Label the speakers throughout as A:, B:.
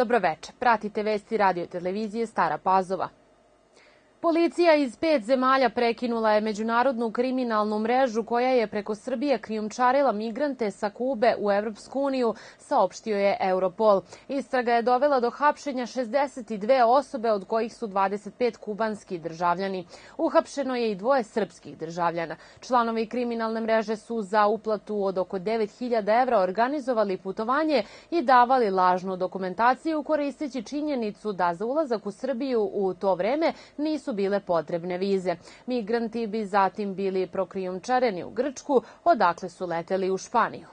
A: Dobroveče, pratite vesti radio televizije Stara Pazova. Policija iz 5 zemalja prekinula je međunarodnu kriminalnu mrežu koja je preko Srbije krijumčarila migrante sa Kube u Evropsku uniju, saopštio je Europol. Istraga je dovela do hapšenja 62 osobe, od kojih su 25 kubanski državljani. Uhapšeno je i 2 srpskih državljana. Članovi kriminalne mreže su za uplatu od oko 9.000 evra organizovali putovanje i davali lažnu dokumentaciju koristeći činjenicu da za ulazak u Srbiju u to vreme nisu bile potrebne vize. Migranti bi zatim bili prokrijumčareni u Grčku, odakle su leteli u Španiju.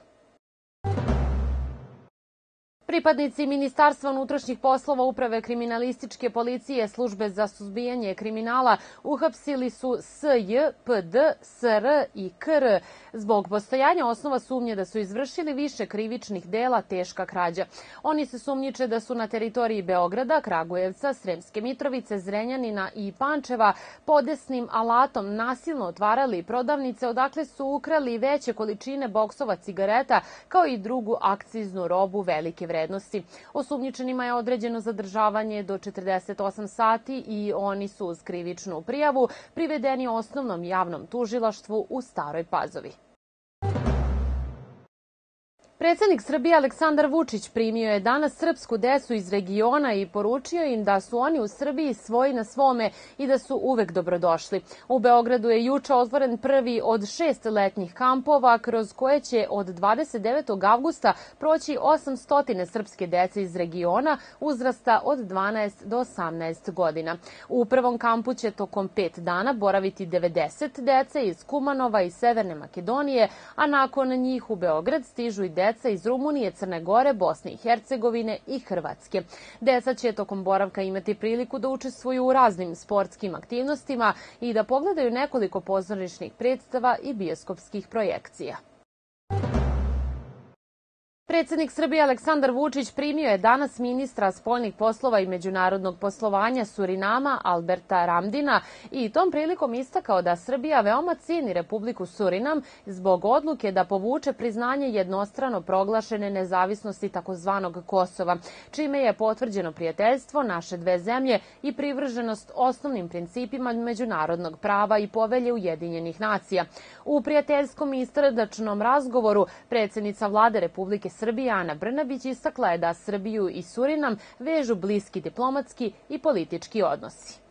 A: Pripadnici Ministarstva unutrašnjih poslova, Uprave kriminalističke policije, Službe za suzbijanje kriminala uhapsili su SJ, PD, SR i KR zbog postojanja osnova sumnje da su izvršili više krivičnih dela teška krađa. Oni se sumnjiče da su na teritoriji Beograda, Kragujevca, Sremske Mitrovice, Zrenjanina i Pančeva podesnim alatom nasilno otvarali prodavnice odakle su ukrali veće količine boksova cigareta kao i drugu akciznu robu velike vrednosti. Osumnjičenima je određeno zadržavanje do 48 sati i oni su uz krivičnu prijavu privedeni osnovnom javnom tužilaštvu u Staroj Pazovi. Predsednik Srbije Aleksandar Vučić primio je danas srpsku decu iz regiona i poručio im da su oni u Srbiji svoji na svome i da su uvek dobrodošli. U Beogradu je juče otvoren prvi od 6 letnjih kampova kroz koje će od 29. avgusta proći 800 srpske dece iz regiona uzrasta od 12 do 18 godina. U prvom kampu će tokom 5 dana boraviti 90 dece iz Kumanova i Severne Makedonije, a nakon njih u Beograd stižu i deca iz Rumunije, Crne Gore, Bosne i Hercegovine i Hrvatske. Deca će tokom boravka imati priliku da učestvuju u raznim sportskim aktivnostima i da pogledaju nekoliko pozorišnih predstava i bioskopskih projekcija. Predsednik Srbije Aleksandar Vučić primio je danas ministra spoljnih poslova i međunarodnog poslovanja Surinama Alberta Ramdina i tom prilikom istakao da Srbija veoma ceni Republiku Surinam zbog odluke da povuče priznanje jednostrano proglašene nezavisnosti takozvanog Kosova, čime je potvrđeno prijateljstvo naše dve zemlje i privrženost osnovnim principima međunarodnog prava i povelje Ujedinjenih nacija. U prijateljskom i srdačnom razgovoru predsednica vlade Republike Srbije Ana Brnabić istakla je da Srbiju i Surinam vežu bliski diplomatski i politički odnosi.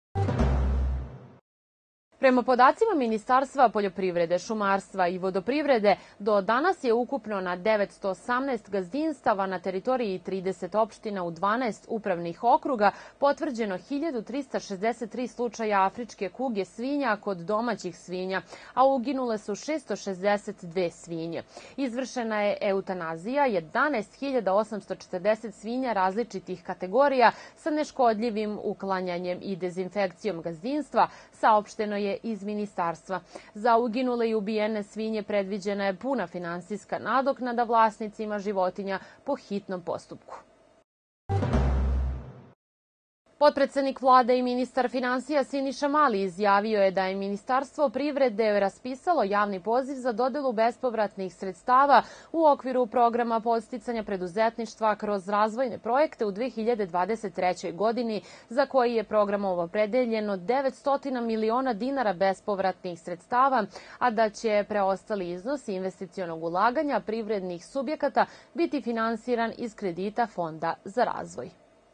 A: Prema podacima Ministarstva poljoprivrede, šumarstva i vodoprivrede, do danas je ukupno na 918 gazdinstava na teritoriji 30 opština u 12 upravnih okruga potvrđeno 1363 slučaja afričke kuge svinja kod domaćih svinja, a uginule su 662 svinje. Izvršena je eutanazija 11.840 svinja različitih kategorija sa neškodljivim uklanjanjem i dezinfekcijom gazdinstva, saopšteno je iz ministarstva. Za uginule i ubijene svinje predviđena je puna finansijska nadoknada vlasnicima životinja po hitnom postupku. Potpredsednik vlade i ministar finansija Siniša Mali izjavio je da je Ministarstvo privrede raspisalo javni poziv za dodelu bespovratnih sredstava u okviru programa podsticanja preduzetništva kroz razvojne projekte u 2023. godini, za koji je programom opredeljeno 900 miliona dinara bespovratnih sredstava, a da će preostali iznos investicionog ulaganja privrednih subjekata biti finansiran iz kredita Fonda za razvoj.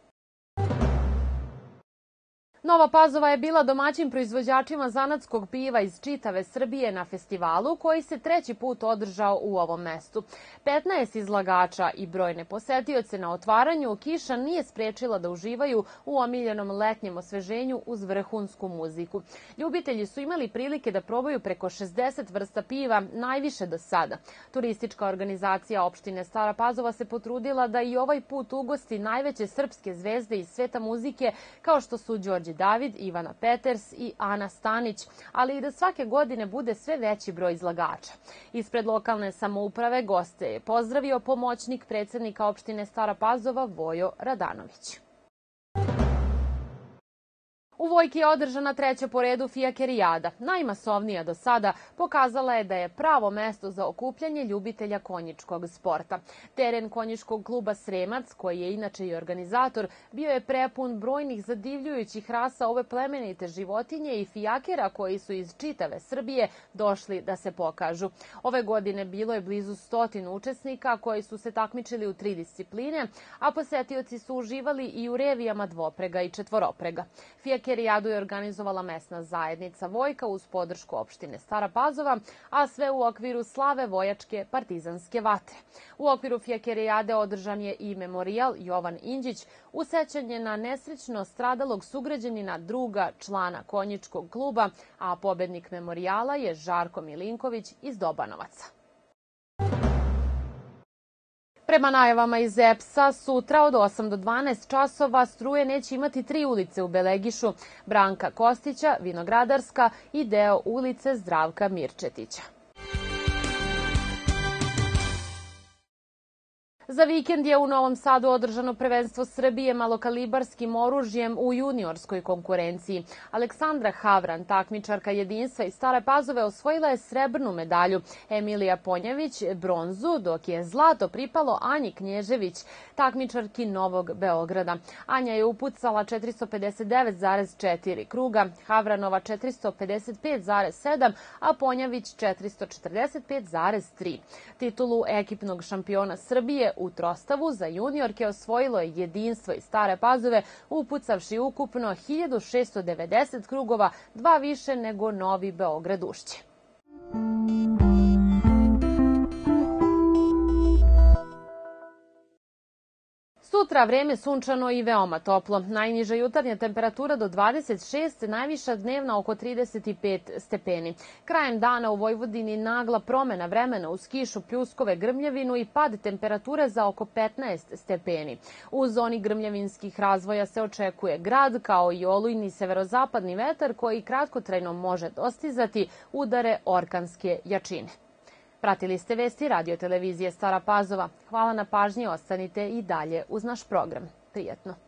A: Nova Pazova je bila domaćin proizvođačima zanatskog piva iz čitave Srbije na festivalu koji se 3. put održao u ovom mestu. 15 izlagača i brojne posetioce na otvaranju kiša nije sprečila da uživaju u omiljenom letnjem osveženju uz vrhunsku muziku. Ljubitelji su imali prilike da probaju preko 60 vrsta piva, najviše do sada. Turistička organizacija opštine Stara Pazova se potrudila da i ovaj put ugosti najveće srpske zvezde iz sveta muzike kao što su Đorđe David, Ivana Peters i Ana Stanić, ali i da svake godine bude sve veći broj izlagača. Ispred lokalne samouprave goste je pozdravio pomoćnik predsednika opštine Stara Pazova Vojo Radanović. U Vojki je održana treća po redu fijakerijada. Najmasovnija do sada, pokazala je da je pravo mesto za okupljanje ljubitelja konjičkog sporta. Teren konjičkog kluba Sremac, koji je inače i organizator, bio je prepun brojnih zadivljujućih rasa ove plemenite životinje i fijakera koji su iz čitave Srbije došli da se pokažu. Ove godine bilo je blizu 100 učesnika koji su se takmičili u 3 discipline, a posetioci su uživali i u revijama dvoprega i četvoroprega. Fijakerijadu je organizovala mesna zajednica Vojka uz podršku opštine Stara Pazova, a sve u okviru slave vojačke partizanske vatre. U okviru fijakerijade održan je i memorijal Jovan Inđić u sećanje na nesrećno stradalog sugrađanina, druga člana konjičkog kluba, a pobednik memorijala je Žarko Milinković iz Dobanovaca. Prema najavama iz EPS-a, sutra od 8 do 12 časova struje neće imati 3 ulice u Belegišu: Branka Kostića, Vinogradarska i deo ulice Zdravka Mirčetića. Za vikend je u Novom Sadu održano prvenstvo Srbije malokalibarskim oružjem u juniorskoj konkurenciji. Aleksandra Havran, takmičarka jedinstva iz Stare Pazove, osvojila je srebrnu medalju, Emilija Ponjević bronzu, dok je zlato pripalo Anji Knježević, takmičarki Novog Beograda. Anja je upucala 459,4 kruga, Havranova 455,7, a Ponjević 445,3. Titulu ekipnog šampiona Srbije u trostavu za juniorke osvojilo je jedinstvo iz Stare Pazove, upucavši ukupno 1690 krugova, 2 više nego Novi Beograd Ušće. Sutra vreme sunčano i veoma toplo. Najniža jutarnja temperatura do 26, najviša dnevna oko 35 stepeni. Krajem dana u Vojvodini nagla promena vremena uz kišu, pljuskove, grmljavinu i pad temperature za oko 15 stepeni. U zoni grmljavinskih razvoja se očekuje grad, kao i olujni severozapadni vetar koji kratkotrajno može dostizati udare orkanske jačine. Pratili ste vesti radio televizije Stara Pazova. Hvala na pažnji, ostanite i dalje uz naš program. Prijetno.